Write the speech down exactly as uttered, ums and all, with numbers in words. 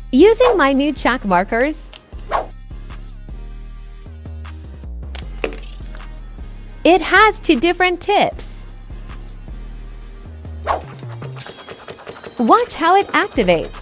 Using my new chalk markers, it has two different tips. Watch how it activates.